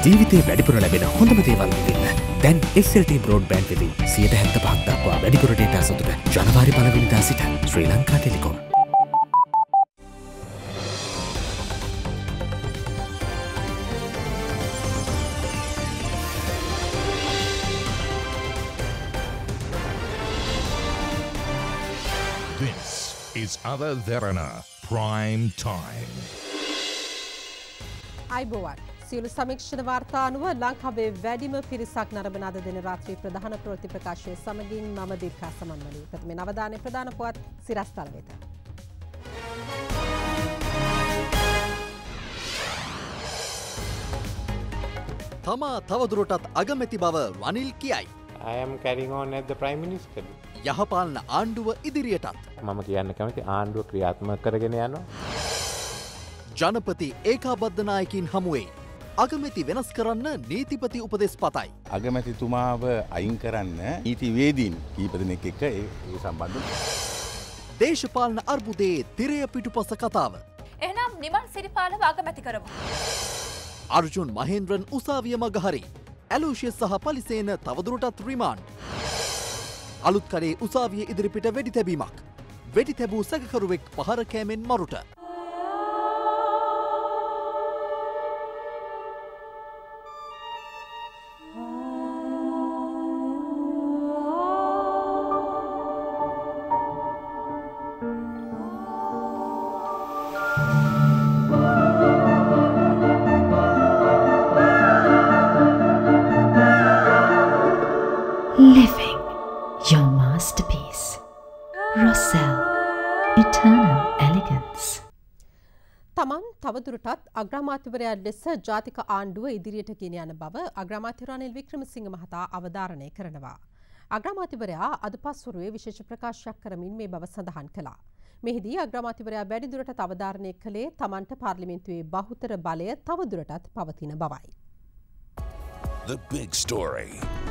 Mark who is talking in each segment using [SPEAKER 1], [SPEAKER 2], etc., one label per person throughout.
[SPEAKER 1] ජීවිතේ වැඩිපුර ලැබෙන හොඳම දේවල් විඳින්න. දැන් SLT බ්‍රෝඩ්බෑන්ඩ් වෙතින් 75% දක්වා වැඩිපුර ඩේටා සතුට ජනවාරි 1 වෙනිදා සිට Sri Lanka Telecom.
[SPEAKER 2] This is Ava Verana Prime Time.
[SPEAKER 3] අයිබෝවන් සියලු සමීක්ෂණ වාර්තා අනුව ලංකාවේ වැඩිම පිරිසක් නරඹන අද දින රාත්‍රී ප්‍රධාන ප්‍රවෘත්ති ප්‍රකාශය සමගින් මම දීර්ඝා සමන්වලි. ප්‍රථමයෙන් අවධානය ප්‍රධාන පුවත් සිරස්තල වෙත.
[SPEAKER 4] තමා තවදුරටත් අගමැති බව රනිල් කියයි.
[SPEAKER 5] I am carrying on as the Prime Minister.
[SPEAKER 4] යහපාලන ආණ්ඩුව ඉදිරියටත්
[SPEAKER 5] මම කියන්න කැමති ආණ්ඩුව ක්‍රියාත්මක කරගෙන යනවා.
[SPEAKER 4] ජනපති ඒකාබද්ධ නායකින් හමුවේ අගමැති වෙනස් කරන්න නීතිපති උපදෙස් පතයි.
[SPEAKER 6] අගමැතිතුමාව අයින් කරන්න නීතිවේදීන් කීප දෙනෙක් එක්ක ඒ සම්බන්ධ.
[SPEAKER 4] දේශපාලන අර්බුදයේ තිරය පිටුපස කතාව.
[SPEAKER 7] එහෙනම් නිමල් සිරිපාලව අගමැති කරමු.
[SPEAKER 4] අර්ජුන් මහේන්ද්‍රන් උසාවිය මගහරි. ඇලූෂියස් සහ පලිසේන තවදුරටත් රිමාන්ඩ්. අලුත් කඩේ උසාවිය ඉදිරිපිට වෙඩි තැබීමක්. වෙඩි තැබූ සැකකරුවෙක් පහර කෑමෙන් මරුට.
[SPEAKER 8] Living your masterpiece. Roselle, eternal elegance.
[SPEAKER 3] තමන් තවදුරටත් අග්‍රාමාත්‍යවරයා ලෙස ජාතික ආණ්ඩුව ඉදිරියට ගෙන යන බව අග්‍රාමාත්‍ය රනිල් වික්‍රමසිංහ මහතා අවධාරණය කරනවා. අග්‍රාමාත්‍යවරයා අද පස්වරුවේ විශේෂ ප්‍රකාශයක් කරමින් මේ බව සඳහන් කළා. මෙහිදී අග්‍රාමාත්‍යවරයා වැඩිදුරටත් අවධාරණය කළේ තමන්ට පාර්ලිමේන්තුවේ බහුතර බලය තවදුරටත් පවතින බවයි.
[SPEAKER 2] The big story.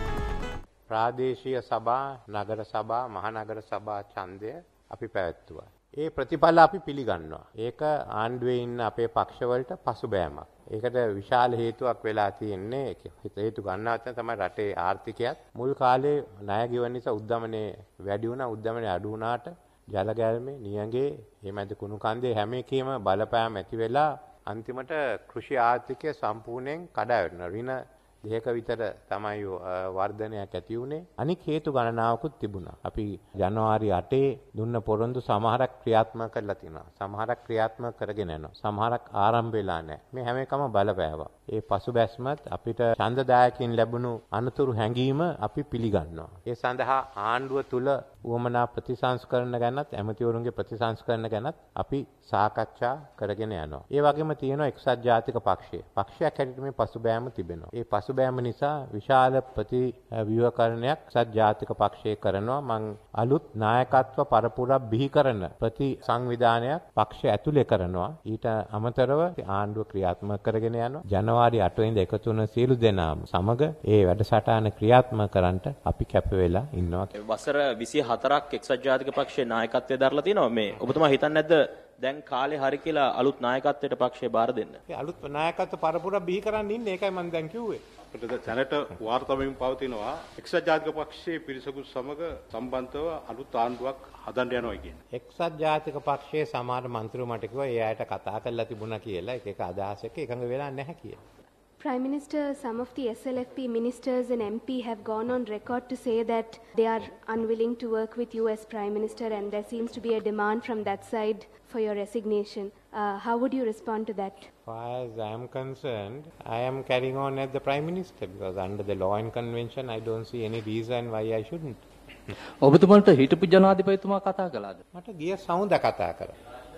[SPEAKER 5] ප්‍රාදේශීය සභා, නගර සභා, මහනගර සභා ඡන්දය අපි පැවැත්තුවා. ඒ ප්‍රතිඵල අපි පිළිගන්නවා. ඒක ආණ්ඩුවේ ඉන්න අපේ පක්ෂවලට පසුබෑමක්. ඒකට විශාල හේතුවක් වෙලා තියෙන්නේ හේතු ගන්නවත් තමයි රටේ ආර්ථිකයත් මුල් කාලේ ණය ගෙවන නිසා උද්දමනයේ වැඩි වුණා, උද්දමනයේ අඩු වුණාට ජල ගැල්මේ, නියඟේ, එමෙද කුණු කන්දේ හැම එකෙම බලපෑම් ඇති වෙලා අන්තිමට කෘෂි ආර්ථිකය සම්පූර්ණයෙන් කඩා වැටුණා. ඍණ දෙක විතර තමයි වර්ධනයක් ඇති වුණේ. අනික හේතු ගණනාවකුත් තිබුණා. අපි ජනවාරි 8 දුන්න පොරොන්දු සමහරක් ක්‍රියාත්මක කරලා තිනවා. සමහරක් ක්‍රියාත්මක කරගෙන යනවා. සමහරක් ආරම්භ වෙලා නැහැ. මේ හැම එකම බලපෑවා. ඒ පසුබැස්මත් අපිට ඡන්දදායකින් ලැබුණු අනතුරු හැඟීම අපි පිළිගන්නවා. ඒ සඳහා ආණ්ඩුව තුල උවමනා ප්‍රතිසංස්කරණ ගැනත් ඇමතිවරුන්ගේ ප්‍රතිසංස්කරණ ගැනත් අපි සාකච්ඡා කරගෙන යනවා. ඒ වගේම තියෙනවා එක්සත් ජාතික පක්ෂය. පක්ෂයක් හැටියට මේ පසුබෑම තිබෙනවා. ඒ පසුබෑම නිසා විශාල ප්‍රතිව්‍යුහකරණයක් එක්සත් ජාතික පක්ෂය කරනවා. මං අලුත් නායකත්ව පරපුරක් බිහි කරන ප්‍රතිසංවිධානයක් පක්ෂය ඇතුලේ කරනවා. ඊට අමතරව ආණ්ඩුව ක්‍රියාත්මක කරගෙන යනවා. ජනවාරි 8 වෙනිදා එකතු වුණ සියලු දෙනාම සමග ඒ වැඩසටහන ක්‍රියාත්මක කරන්නට අපි කැප වෙලා ඉන්නවා.
[SPEAKER 9] වසර 24ක් එක්සත් ජාතික පක්ෂයේ නායකත්වයේ දරලා තිනවා. මේ ඔබතුමා හිතන්නේ නැද්ද දැන් කාලේ හරි කියලා අලුත් නායකත්වයට පක්ෂය බාර දෙන්න?
[SPEAKER 5] ඒ අලුත් නායකත්ව පරපුර බිහි කරන්න ඉන්නේ. ඒකයි මම දැන් කිව්වේ.
[SPEAKER 10] අපිට දැනට වාර්තාවෙන් පවතිනවා එක්සත් ජාතික පක්ෂයේ පිරිසකුත් සමග සම්බන්ධව අලුත් ආණ්ඩුවක් හදන්න යනවා කියන්නේ.
[SPEAKER 5] එක්සත් ජාතික පක්ෂයේ සමහර මන්ත්‍රීවරු මට කිව්වා ඒ අයට කතා කරලා තිබුණා කියලා. එක අදහසක එකඟ වෙලා නැහැ කියලා.
[SPEAKER 11] Prime Minister, some of the SLFP ministers and MP have gone on record to say that they are unwilling to work with you as Prime Minister, and there seems to be a demand from that side for your resignation. How would you respond to that?
[SPEAKER 5] As far as I am concerned, I am carrying on as the Prime Minister because under the law and convention, I don't see any reason why I shouldn't.
[SPEAKER 9] ඔබතුමාට හිටපු ජනාධිපතිතුමා කතා කළාද?
[SPEAKER 5] මට ගිය සවුන්ද කතා කරා.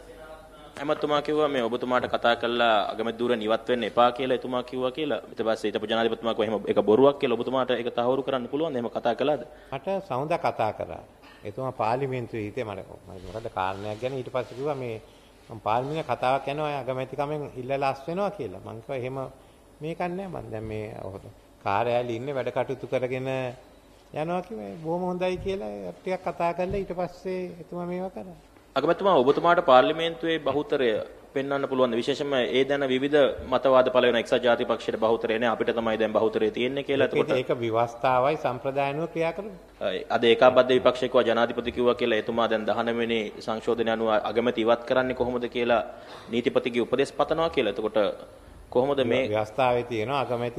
[SPEAKER 9] එමතුමා කිව්වා මේ ඔබතුමාට කතා කළා අගමැති ධුරෙන් ඉවත් වෙන්න එපා කියලා එතුමා කිව්වා කියලා. ඊට පස්සේ හිටපු ජනාධිපතිතුමා කිව්වා එහෙම ඒක බොරුවක් කියලා ඔබතුමාට ඒක තහවුරු කරන්න පුළුවන්ද? එහෙම කතා කළාද?
[SPEAKER 5] මට සවුන්ද කතා කරා. එතුමා පාර්ලිමේන්තුවේ හිටියේ මට මොකද කාරණයක් ගැන ඊට පස්සේ කිව්වා මේ මම පාර්ලිමේන්තුවේ කතාවක් යනවා අගමැතිකමෙන් ඉල්ලලා අස් වෙනවා කියලා. මම කිව්වා එහෙම මේකක් නෑ මම දැන් මේ කාර්යාලයේ ඉන්නේ වැඩ කටයුතු කරගෙන යනවා කිව්වා බොහොම හොඳයි කියලා ටිකක් කතා කරලා ඊට පස්සේ එතුමා මේවා කරා.
[SPEAKER 9] අගමැතිතුමා ඔබතුමාට පාර්ලිමේන්තුවේ බහුතරය පෙන්වන්න පුළුවන් විශේෂයෙන්ම ඒ දැන විවිධ මතවාද පළ වෙන එක්සත් ජාතික පක්ෂයට බහුතරය නෑ අපිට තමයි දැන් බහුතරය තියෙන්නේ කියලා. එතකොට
[SPEAKER 5] ඒක විවස්ථාවයි සම්ප්‍රදායනුව ක්‍රියා කරනවා.
[SPEAKER 9] අද ඒකාබද්ධ විපක්ෂය කිව්වා ජනාධිපති කිව්වා කියලා එතුමා දැන් 19 වෙනි සංශෝධනය අනුව අගමැති ඉවත් කරන්නේ කොහොමද කියලා නීතිපතිගේ උපදෙස් පතනවා කියලා. එතකොට කොහොමද මේ
[SPEAKER 5] ව්‍යවස්ථාවේ තියෙනවා අගමැති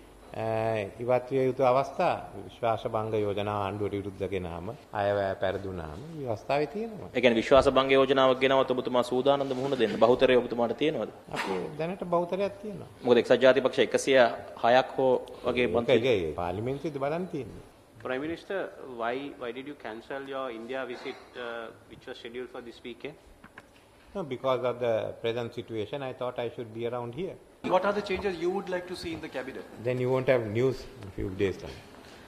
[SPEAKER 5] ඉවත් විය යුතු අවස්ථා විශ්වාස භංග යෝජනාව ආණ්ඩුවට විරුද්ධ ගෙනාම අයවැය පෙරදුනාම ව්‍යවස්ථාවේ තියෙනවා.
[SPEAKER 9] ඒ කියන්නේ විශ්වාස භංග යෝජනාවක් ගෙනවත් ඔබතුමා සූදානම්ද මුහුණ දෙන්න? බහුතරය ඔබතුමාට තියෙනවද?
[SPEAKER 5] අපේ දැනට බහුතරයක් තියෙනවා.
[SPEAKER 9] මොකද එක්සත් ජාතික පක්ෂ 106ක් හෝ වගේ
[SPEAKER 5] පන්තියේ පාර්ලිමේන්තුවේදී බලන්න තියෙන්නේ.
[SPEAKER 12] Prime Minister, why did you cancel your India visit which was scheduled for this weekend?
[SPEAKER 5] No, because of the present situation, I thought I should be around here.
[SPEAKER 13] What are the changes you would like to see in the cabinet?
[SPEAKER 5] Then you won't have news in a few days time.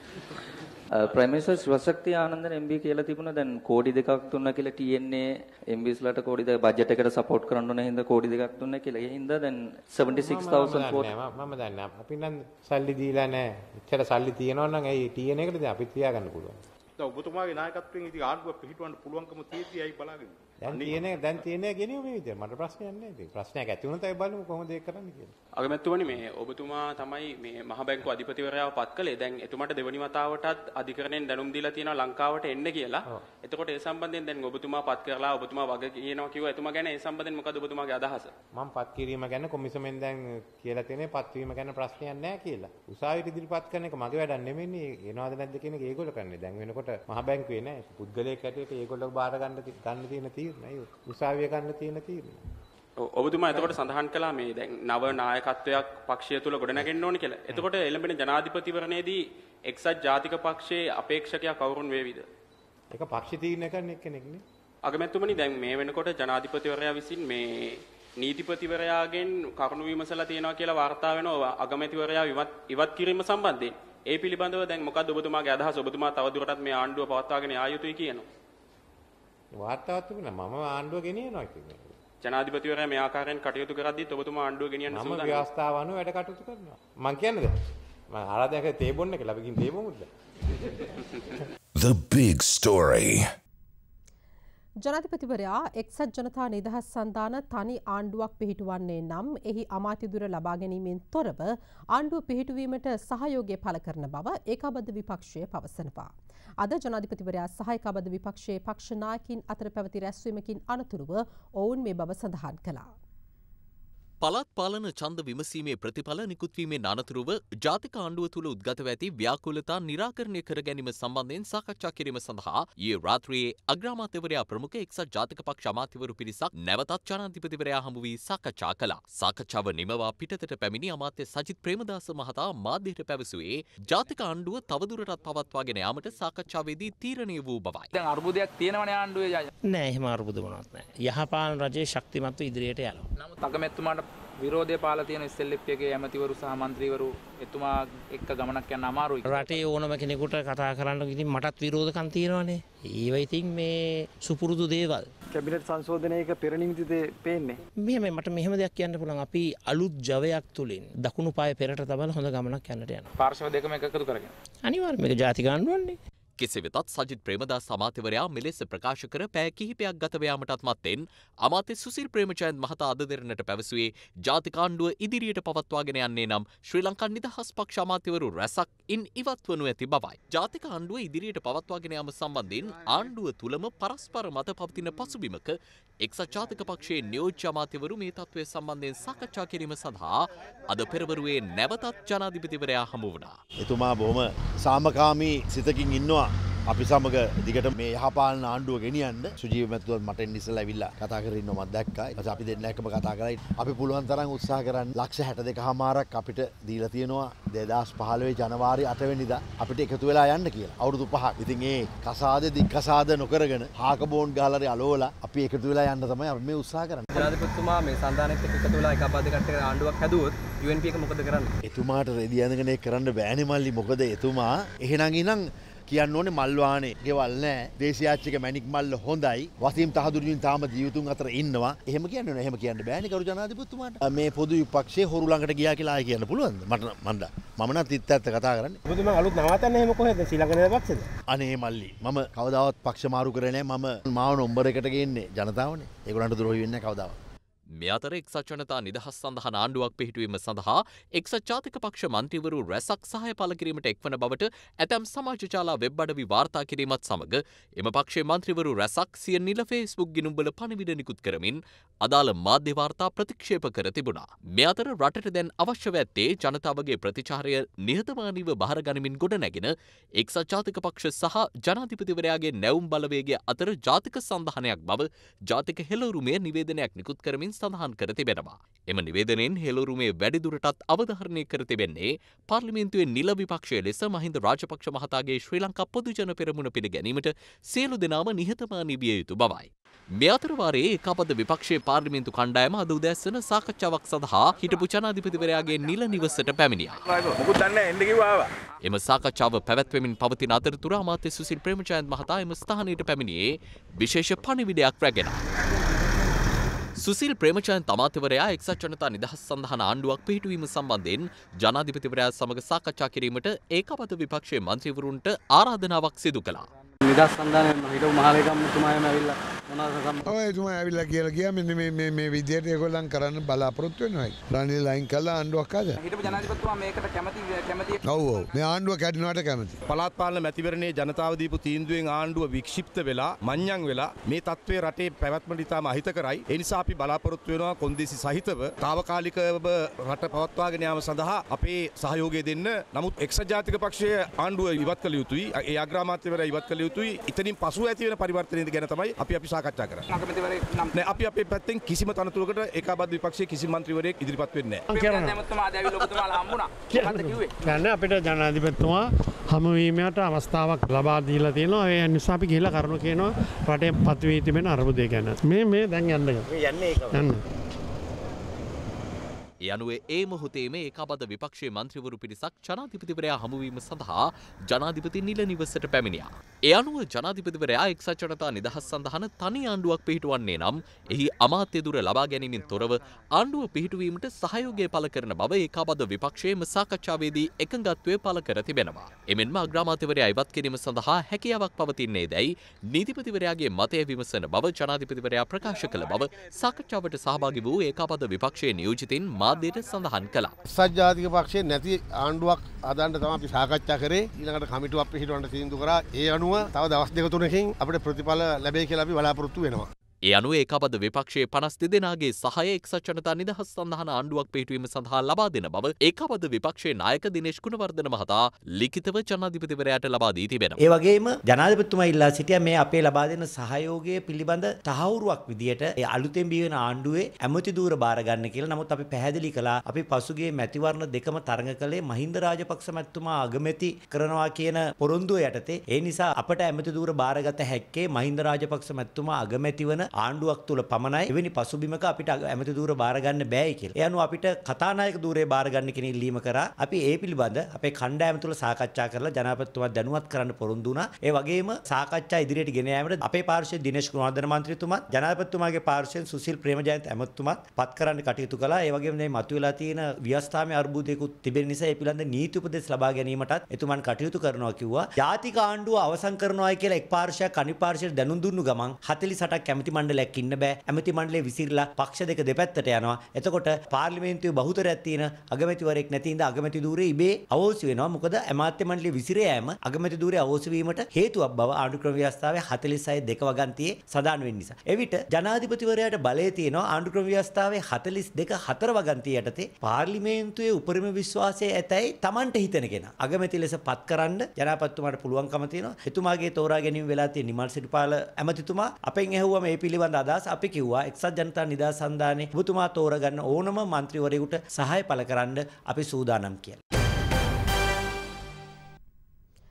[SPEAKER 14] Prime Minister ශිවශක්ති ආනන්දන MB කියලා තිබුණා දැන් කෝටි 2ක් දුන්නා කියලා TNA MBs ලට කෝටි 2 budget එකට support කරන්න ඕන හින්දා කෝටි 2ක් දුන්නා කියලා. ඒ හින්දා දැන් 76000
[SPEAKER 5] මම දන්නේ අපි නම් සල්ලි දීලා නැහැ. එච්චර සල්ලි තියනවා නම් ඇයි TNA එකට දැන් අපි තියාගන්න පුළුවන්.
[SPEAKER 10] දැන් ඔබතුමාගේ නායකත්වයෙන් ඉතින් ආණ්ඩුව පිහිටවන්න පුළුවන්කම තියෙද්දි ඇයි බලාගෙන
[SPEAKER 5] දැන් TNA ගෙනියු මේ විදියට මට ප්‍රශ්නයක් නැහැ. ඉතින් ප්‍රශ්නයක් ඇති වුණොත් අපි බලමු කොහොමද ඒක කරන්න කියලා.
[SPEAKER 12] අගමැතිතුමනි මේ ඔබතුමා තමයි මේ මහ බැංකුව අධිපතිවරයාව පත් කළේ. දැන් එතුමාට දෙවනි වතාවටත් අධිකරණයෙන් දැනුම් දීලා තියෙනවා ලංකාවට එන්න කියලා. එතකොට ඒ සම්බන්ධයෙන් දැන් ඔබතුමා පත් කරලා ඔබතුමා වග කියනවා කිව්වා. එතුමා ගැන ඒ සම්බන්ධයෙන් මොකද ඔබතුමාගේ අදහස?
[SPEAKER 5] මම පත් කිරීම ගැන කොමිසමෙන් දැන් කියලා තියෙන්නේ පත් වීම ගැන ප්‍රශ්නයක් නැහැ කියලා. උසාවියට ඉදිරිපත් කරන එක මගේ වැඩක් නෙමෙයිනේ. එනවද නැද්ද කියන එක ඒගොල්ලෝ කරන්නේ. දැන් වෙනකොට මහ බැංකුවේ නෑ. පුද්ගලයෙක් හැටියට ඒගොල්ලෝ බාර ගන්න තියෙන තීරණයි. උසාවිය ගන්න තියෙන තීරණ.
[SPEAKER 12] ඔබතුමා එතකොට සඳහන් කළා මේ දැන් නව නායකත්වයක් පක්ෂය තුල ගොඩනගෙන්න ඕනේ කියලා. එතකොට එළඹෙන ජනාධිපතිවරණයේදී එක්සත් ජාතික පක්ෂයේ අපේක්ෂකයා කවුරුන් වේවිද?
[SPEAKER 5] ඒක පක්ෂ තීරණය කරන එක්කෙනෙක් නේ.
[SPEAKER 12] අගමැතිතුමනි දැන් මේ වෙනකොට ජනාධිපතිවරයා විසින් මේ නීතිපතිවරයාගෙන් කරුණු විමසලා තියෙනවා කියලා වාර්තා වෙනවා අගමැතිවරයා ඉවත් කිරීම සම්බන්ධයෙන්. ඒ පිළිබඳව දැන් මොකද්ද ඔබතුමාගේ අදහස? ඔබතුමා තවදුරටත් මේ ආණ්ඩුව පවත්වාගෙන යා යුතුයි කියනවා.
[SPEAKER 5] වාර්තාවක් තිබුණා මම ආණ්ඩුව ගෙනියනවා කියන්නේ.
[SPEAKER 12] ජනාධිපතිවරයා මේ ආකාරයෙන් කටයුතු කරද්දීත් ඔබතුමා ආණ්ඩුව ගෙනියන්න සූදානම්.
[SPEAKER 5] මම ව්‍යවස්ථාව අනුව වැඩ කටයුතු කරනවා. මං කියන්නේද? මම ආරාධනය තේ බොන්න කියලා අපි ගිහින් තේ බොමුද?
[SPEAKER 2] The big story.
[SPEAKER 3] ජනාධිපතිවරයා එක්සත් ජනතා නිදහස් සන්ධාන තනි ආණ්ඩුවක් පිහිටුවන්නේ නම් එහි අමාත්‍යදුර ලබා ගැනීමෙන් තොරව ආණ්ඩුව පිහිටුවීමට සහයෝගය පළ කරන බව ඒකාබද්ධ විපක්ෂය පවසනවා. අද ජනාධිපතිවරයා සහ ඒකාබද්ධ විපක්ෂයේ පක්ෂ නායකින් අතර පැවති රැස්වීමකින් අනතුරුව ඔවුන් මේ බව සඳහන් කළා.
[SPEAKER 1] පළාත් පාලන ඡන්ද විමසීමේ ප්‍රතිඵල නිකුත්වීමේ අනතුරුව ජාතික ආණ්ඩුව තුළ උද්ගත ඇති ව්‍යාකූලතා නිරාකරණය කර ගැනීම සම්බන්ධයෙන් සාකච්ඡා කිරීම සඳහා ඊයේ රාත්‍රියේ අග්‍රාමාත්‍යවරයා ප්‍රමුඛ එක්සත් ජාතික පක්ෂ අමාත්‍යවරු පිරිසක් නැවතත් ජනාධිපතිවරයා හමු වී සාකච්ඡා කළා. සාකච්ඡාව නිමවා පිටතට පැමිණි අමාත්‍ය සජිත් ප්‍රේමදාස මහතා මාධ්‍යයට පැවසුවේ ජාතික ආණ්ඩුව තවදුරටත් පවත්වාගෙන යාමට සාකච්ඡාවේදී තීරණය වූ බවයි.
[SPEAKER 15] දැන් අර්බුදයක් තියෙනවනේ ආණ්ඩුවේ.
[SPEAKER 16] නෑ එහෙම අර්බුද මොනවත් නෑ. යහපාලන රජයේ ශක්තිමත්ව ඉදිරියට යනවා.
[SPEAKER 15] නමුත් අගමැතිතුමාට විරෝධය පාලා තියෙන SLFගේ ඇමතිවරු සහ മന്ത്രിවරු එතුමා එක්ක ගමනක් යන්න අමාරුයි.
[SPEAKER 16] රටේ ඕනම කෙනෙකුට කතා කරන්න ඉතින් මටත් විරෝධකම් තියෙනවානේ. ඒව ඉතින් මේ සුපුරුදු දේවල්.
[SPEAKER 17] කැබිනට් සංශෝධනයක පෙරනිමිතිද පේන්නේ.
[SPEAKER 16] මට මෙහෙම දෙයක් කියන්න පුළුවන්. අපි අලුත් ජවයක් තුලින් දකුණු පාය පෙරට තබලා හොඳ ගමනක් යන්නට යනවා.
[SPEAKER 15] පාර්ශව දෙකම එකතු කරගෙන.
[SPEAKER 16] අනිවාර්යයෙන් මේක ජාතික ආණ්ඩුවන්නේ.
[SPEAKER 1] කෙසේ වෙතත් සජිත් ප්‍රේමදාස අමාත්‍යවරයා මෙලෙස ප්‍රකාශ කර පැය කිහිපයක් ගත යාමටත් මත්තෙන් අමාත්‍ය සුසිල් ප්‍රේමචන්ද් මහතා අද දෙරණට පැවසුවේ ජාතික ආණ්ඩුව ඉදිරියට පවත්වාගෙන යන්නේ නම් ශ්‍රී ලංකා නිදහස් පක්ෂ අමාත්‍යවරු රැසක් ඉන් ඉවත් වනු ඇති බවයි. ජාතික ආණ්ඩුව ඉදිරියට පවත්වාගෙන යාම සම්බන්ධයෙන් ආණ්ඩුව තුලම පරස්පර මත පවතින පසුබිමක එක්සත් ජාතික පක්ෂයේ නියෝජ්‍ය අමාත්‍යවරු මේ තත්ත්වය සම්බන්ධයෙන් සාකච්ඡා කිරීම සඳහා අද පෙරවරුවේ නැවතත් ජනාධිපතිවරයා හමු වුණා.
[SPEAKER 18] එතුමා බොහොම සාමකාමී සිතකින් ඉන්නවා. අපි සමග දිගට මේ යහපාලන ආණ්ඩුව ගෙනියන්න සුජීව මැතිතුමත් මට එන්න ඉස්සෙල්ලා ඇවිල්ලා කතා කරගෙන ඉන්නවා මම දැක්කා. ඊපස්සේ අපි දෙන්න එක්කම කතා කරලා අපි පුළුවන් තරම් උත්සාහ කරන් ලක්ෂ 62කමාරක් අපිට දීලා තියෙනවා 2015 ජනවාරි 8 වෙනිදා අපිට එකතු වෙලා යන්න කියලා. අවුරුදු 5ක්. ඉතින් ඒ කසාද දික්කසාද නොකරගෙන හාක බෝන් ගහලා අලෝලා අපි එකතු වෙලා යන්න තමයි අපි මේ උත්සාහ කරන්නේ.
[SPEAKER 17] ජනාධිපතිතුමා මේ සන්ධානයත් එක්ක එකතු වෙලා එකපාරට කට්ටියකට ආණ්ඩුවක් හැදුවොත් UNP එක මොකද කරන්නේ?
[SPEAKER 18] එතුමාට රෙදි ඇඳගෙන ඒක කරන්න බෑනේ මල්ලි. මොකද එතුමා එහෙනම් කියන්න ඕනේ මල් වාහනේ ගෙවල් නැහැ. දේශීයාච්චික මැණික් මල්ල හොඳයි. වසීම් තහදුරුන් තාම ජීවිතුන් අතර ඉන්නවා. එහෙම කියන්න ඕනේ. එහෙම කියන්න බෑනේ කරු ජනාධිපතිතුමාට. මේ පොදු විපක්ෂයේ හොරු ළඟට ගියා කියලා ආයෙ කියන්න පුළුවන්ද? මට මම නම් තිත් ඇත්ත කතා කරන්නේ.
[SPEAKER 19] ඔබතුමා අලුත් නවත්තන්නේ එහෙම කොහෙද? ශ්‍රී ලංකා පක්ෂෙද?
[SPEAKER 18] අනේ මල්ලි මම කවදාවත් පක්ෂ මාරු කරේ නැහැ. මම මාව නම්බර එකට ගේන්නේ ජනතාවනේ. ඒගොල්ලන්ට ද්‍රෝහි වෙන්නේ නැහැ කවදාවත්.
[SPEAKER 1] මේ අතර එක්සත් ජනතා නිදහස් සඳහන් ආණ්ඩුවක් පිහිටුවීම සඳහා එක්සත් ජාතික පක්ෂ මන්ත්‍රීවරු රැසක් සහාය පළ කිරීමට එක්වන බවට ඇතැම් සමාජ ජාලා වෙබ් අඩවි වාර්තා කිරීමත් සමග එම පක්ෂයේ මන්ත්‍රීවරු රැසක් සිය නිල ෆේස්බුක් ගිණුම්වල පණිවිඩ නිකුත් කරමින් අදාළ මාධ්‍ය වාර්තා ප්‍රතික්ෂේප කර තිබුණා. මේ අතර රටට දැන් අවශ්‍ය ඇත්තේ ජනතාවගේ ප්‍රතිචාරය නිහතමානීව බාර ගනිමින් ගොඩනැගෙන එක්සත් ජාතික පක්ෂ සහ ජනාධිපතිවරයාගේ නැවුම් බලවේගය අතර ජාතික සන්ධානයක් බව ජාතික හෙළවුමේ නිවේදනයක් නිකුත් කරමින් සඳහන් කර තිබෙනවා. එම නිවේදනයෙන් හෙළවුමේ වැඩිදුරටත් අවධාරණය කර තිබෙන්නේ පාර්ලිමේන්තුවේ නිල විපක්ෂය ලෙස මහින්ද රාජපක්ෂ මහතාගේ ශ්‍රී ලංකා පොදුජන පෙරමුණ පිළිගැනීමට සියලු දෙනාම නිහතමානී විය යුතු බවයි. මේ අතර වාරයේ ඒකාබද්ධ විපක්ෂයේ පාර්ලිමේන්තු කණ්ඩායම අද උදෑසන සාකච්ඡාවක් සඳහා හිටපු ජනාධිපතිවරයාගේ නිල නිවසට පැමිණියා. එම සාකච්ඡාව පැවැත්වෙමින් පවතින අතරතුර අමාත්‍ය සුසිල් ප්‍රේමචන්ද් මහතා එම ස්ථානයට පැමිණියේ විශේෂ පණිවිඩයක් රැගෙන. සුසිල් ප්‍රේමචන්ද් අමාත්‍යවරයා එක්සත් ජනතා නිදහස් සඳහන් ආණ්ඩුවක් පිහිටුවීම සම්බන්ධයෙන් ජනාධිපතිවරයා සමග සාකච්ඡා කිරීමට ඒකාබද්ධ විපක්ෂයේ මන්ත්‍රීවරුන්ට ආරාධනාවක් සිදු කළා.
[SPEAKER 20] නිදහස් සන්ධානයේ හිටපු මහලේකම්තුමායම ඇවිල්ලා
[SPEAKER 21] ඔය එතුමා ඇවිල්ලා කියලා ගියා මෙන්න මේ විදියට ඒගොල්ලන් කරන්න බලාපොරොත්තු වෙනවා. රනිල් ලයින් කළා ආණ්ඩුවක් හද.
[SPEAKER 20] හිටපු ජනාධිපතිතුමා මේකට කැමති.
[SPEAKER 21] ඔව් මේ ආණ්ඩුව කැඩෙනවට කැමති.
[SPEAKER 22] පළාත් පාලන මැතිවරණයේ ජනතාව දීපු තීන්දුවෙන් ආණ්ඩුව වික්ෂිප්ත වෙලා මඤ්ඤං වෙලා මේ තත්ත්වයේ රටේ පැවැත්මට ඉතාම අහිතකරයි. ඒ නිසා අපි බලාපොරොත්තු වෙනවා කොන්දේසි සහිතව తాවකාලිකව රට පවත්වාගෙන යාම සඳහා අපේ සහයෝගය දෙන්න. නමුත් එක්සත් ජාතික පක්ෂයේ ආණ්ඩුව ඉවත් කළ යුතුයි. ඒ අග්‍රාමාත්‍යවරයා ඉවත් කළ යුතුයි. ඉතින් පසුව ඇති වෙන පරිවර්තනය ගැන තමයි අපි සාකච්ඡා කරන්නේ. අපි අපේ පැත්තෙන් කිසිම තනතුරකට ඒකාබද්ධ විපක්ෂයේ කිසිම මන්ත්‍රීවරයෙක් ඉදිරිපත් වෙන්නේ
[SPEAKER 21] නැහැ. අපිට ජනාධිපතිතුමා හමුවීමට අවස්ථාවක් ලබා දීලා තියෙනවා. ඒ නිසා අපි ගිහිල්ලා කරුණු කියනවා රටේ පත්වී තිබෙන අර්බුදය ගැන. මේ දැන් යන්න.
[SPEAKER 1] ඒ අනුව ඒ මොහොතේම ඒකාබද්ධ විපක්ෂයේ මන්ත්‍රීවරු පිරිසක් ජනාධිපතිවරයා හමුවීම සඳහා ජනාධිපති නිල නිවසට පැමිණියා. ඒ අනුව ජනාධිපතිවරයා එක්සත් ජනතා නිදහස් සඳහන තනි ආණ්ඩුවක් පිහිටුවන්නේ නම් එහි අමාත්‍ය දුර ලබා ගැනීමෙන් තොරව ආණ්ඩුව පිහිටුවීමට සහයෝගය පළ කරන බව ඒකාබද්ධ විපක්ෂයේම සාකච්ඡාවේදී එකඟත්වය පළ කර තිබෙනවා. එමෙන්ම අග්‍රාමාත්‍යවරයා ඉවත් කිරීම සඳහා හැකියාවක් පවතින්නේ දැයි නීතිපතිවරයාගේ මතය විමසන බව ජනාධිපතිවරයා ප්‍රකාශ කළ බව සාකච්ඡාවට සහභාගී වූ ඒකාබද්ධ විපක්ෂයේ නියෝජිතින් මාධ්‍යයට සඳහන් කළා.
[SPEAKER 23] සජ්ජාතික පක්ෂයේ නැති ආණ්ඩුවක් හදන්න තමයි අපි සාකච්ඡා කරේ. ඊළඟට කමිටුවක් පිහිටවන්න තීන්දුව කරා. ඒ අනුව තව දවස් දෙක තුනකින් අපිට ප්‍රතිඵල ලැබෙයි කියලා අපි බලාපොරොත්තු වෙනවා.
[SPEAKER 1] ඒ අනුව ඒකාබද්ධ විපක්ෂයේ 52 දෙනාගේ සහාය එක්සත් ජනතා නිදහස් සඳහන ආණ්ඩුවක් පිහිටුවීම සඳහා ලබා දෙන බව ඒකාබද්ධ විපක්ෂයේ නායක දිනේෂ් ගුණවර්ධන මහතා ලිඛිතව ජනාධිපතිවරයාට ලබා දී තිබෙනවා.
[SPEAKER 24] ඒ වගේම ජනාධිපතිතුමා ඉල්ලා සිටියා මේ අපේ ලබා දෙන සහයෝගය පිළිබඳ තහවුරුවක් විදියට ඒ අලුතෙන් බිහි වෙන ආණ්ඩුවේ ඇමති ධූර බාර ගන්න කියලා. නමුත් අපි පැහැදිලි කළා අපි පසුගිය මැතිවරණ දෙකම තරඟ කළේ මහින්ද රාජපක්ෂ මැතිතුමා අගමැති කරනවා කියන පොරොන්දුව යටතේ. ඒ නිසා අපට ඇමති ධූර බාරගත හැක්කේ මහින්ද රාජපක්ෂ මැතිතුමා අගමැති වන ආණ්ඩුවක් තුල පමණයි. එවැනි පසුබිමක අපිට ඇමති ධූර බාර ගන්න බෑයි කියලා. ඒ අනුව අපිට කතානායක ධූරේ බාර ගන්න කියන ඉල්ලීම කරා. අපි ඒ පිළිබඳ අපේ කණ්ඩායම තුල සාකච්ඡා කරලා ජනාධිපතිතුමා දැනුවත් කරන්න පොරොන්දු වුණා. ඒ වගේම සාකච්ඡා ඉදිරියට ගෙන යාමට අපේ පාර්ශ්වයේ දිනේෂ් ගුණවර්ධන මන්ත්‍රීතුමත් ජනාධිපතිතුමාගේ පාර්ශ්වයෙන් සුසිල් ප්‍රේමජයන්ත ඇමතිතුමත් පත් කරන්න කටයුතු කළා. ඒ වගේම මේ මතුවලා තියෙන ව්‍යවස්ථාමය අර්බුදයකුත් තිබෙන නිසා ඒ පිළිබඳ නීති උපදෙස් ලබා ගැනීමටත් එතුමන් කටයුතු කරනවා කිව්වා. ජාතික ආණ්ඩුව අවසන් කරනවා කියලා එක් පාර්ශ්වයක් අනිත් පාර්ශ්වයට දැනුම් දුන්නු ගමන් 48ක් ඇමති මණ්ඩලයක් ඉන්න බෑ. ඇමති මණ්ඩලයේ විසිරලා පක්ෂ දෙක දෙපැත්තට යනවා. එතකොට පාර්ලිමේන්තුවේ බහුතරයක් තියෙන අගමැතිවරයෙක් නැති ඉඳ අගමැති ධූරේ ඉබේ අවෝසි වෙනවා. මොකද අමාත්‍ය මණ්ඩලයේ විසිර යෑම අගමැති ධූරේ අවෝසි වීමට හේතුවක් බව ආණ්ඩු ක්‍රම ව්‍යවස්ථාවේ 46 2 වගන්තියේ සඳහන් වෙන නිසා. එවිට ජනාධිපතිවරයාට බලය තියෙනවා ආණ්ඩු ක්‍රම ව්‍යවස්ථාවේ 42 4 වගන්තිය යටතේ පාර්ලිමේන්තුවේ උපරිම විශ්වාසය ඇතැයි Tamanට හිතෙන කෙනා අගමැති ලෙස පත් කරන්න ජනාධිපතිතුමාට පුළුවන්කම තියෙනවා. එතුමාගේ තෝරා ගැනීම වෙලා තියෙන නිමල් සිරිපාල ඇමතිතුමා අපෙන් ඇහුවා මේ පිළිබඳ අදහස්. අපි කිව්වා එක්සත් ජනතා නිදහස් සන්ධානයේ ඔබතුමා තෝරගන්න ඕනම മന്ത്രിවරයෙකුට සහාය පළ කරන්න අපි සූදානම් කියලා.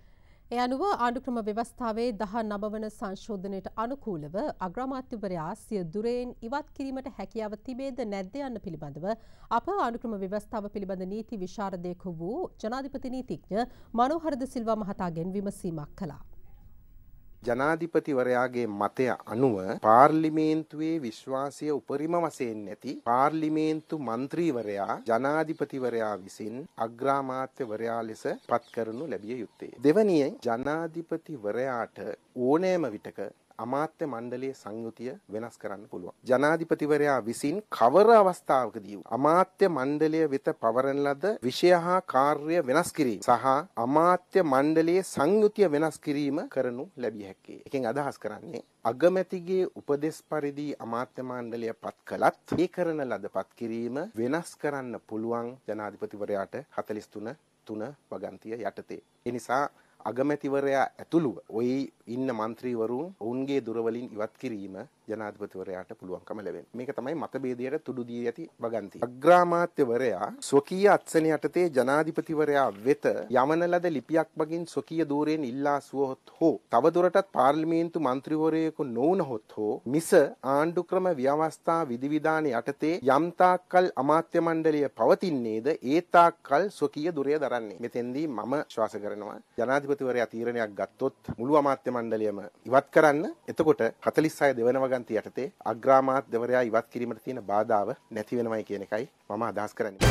[SPEAKER 3] ඒ අනුව ආණ්ඩුක්‍රම ව්‍යවස්ථාවේ 19 වන සංශෝධනයට අනුකූලව අග්‍රාමාත්‍යවරයා සිය දුරයෙන් ඉවත් කිරීමට හැකියාව තිබේද නැද්ද යන්න පිළිබඳව අප ආණ්ඩුක්‍රම ව්‍යවස්ථාව පිළිබඳ නීති විශාරදයෙකු වූ ජනාධිපති නීතිඥ මනෝහර ද සිල්වා මහතාගෙන් විමසීමක් කළා.
[SPEAKER 4] ජනාධිපතිවරයාගේ මතය අනුව පාර්ලිමේන්තුවේ විශ්වාසය උපරිම වශයෙන් නැති පාර්ලිමේන්තු මන්ත්‍රීවරයා ජනාධිපතිවරයා විසින් අග්‍රාමාත්‍යවරයා ලෙස පත් කරනු ලැබිය යුත්තේ. දෙවැනිය ජනාධිපතිවරයාට ඕනෑම විටක අමාත්‍ය මණ්ඩලයේ සංයුතිය වෙනස් කරන්න පුළුවන්. ජනාධිපතිවරයා විසින් කවර අවස්ථාවකදී අමාත්‍ය මණ්ඩලය වෙත පවරන ලද විෂය හා කාර්ය වෙනස් කිරීම සහ අමාත්‍ය මණ්ඩලයේ සංයුතිය වෙනස් කිරීම කරනු ලැබිය හැකියි. එකෙන් අදහස් කරන්නේ අගමැතිගේ උපදෙස් පරිදි අමාත්‍ය මණ්ඩලය පත් කළත් ඒ කරන ලද පත් කිරීම වෙනස් කරන්න පුළුවන් ජනාධිපතිවරයාට 43 වගන්තිය යටතේ. ඒ නිසා අගමැතිවරයා ඇතුළුව ඔය ඉන්න മന്ത്രിවරුන් ඔවුන්ගේ දුරවලින් ඉවත් කිරීම ජනාධිපතිවරයාට පුළුවන්කම ලැබෙනවා. මේක තමයි මතභේදයට තුඩු දී ඇති වගන්තිය. අග්‍රාමාත්‍යවරයා ස්වකීය අත්සන යටතේ ජනාධිපතිවරයා වෙත යවන ලද ලිපියක් බගින් ස්වකීය දූරයෙන් ඉල්ලා සුවහොත් හෝ තවදුරටත් පාර්ලිමේන්තු මන්ත්‍රීවරයෙකු නොවුනහොත් හෝ මිස ආණ්ඩුක්‍රම ව්‍යවස්ථා විධිවිධාන යටතේ යම් තාක්කල් අමාත්‍ය මණ්ඩලය පවතින්නේද ඒ තාක්කල් ස්වකීය දුරය දරන්නේ. මෙතෙන්දී මම විශ්වාස කරනවා ජනාධිපතිවරයා තීරණයක් ගත්තොත් මුළු අමාත්‍ය මණ්ඩලයම ඉවත් කරන්න. එතකොට 46 දෙවන වගන්තිය යටතේ අග්‍රාමාත්‍යවරයා ඉවත් කිරීමට තියෙන බාධාව නැති වෙනවයි කියන එකයි මම අදහස් කරන්නේ.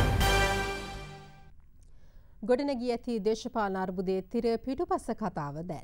[SPEAKER 3] ගොඩනැගී ඇති දේශපාලන අර්බුදයේ තිර පිටුපස කතාව දැන්.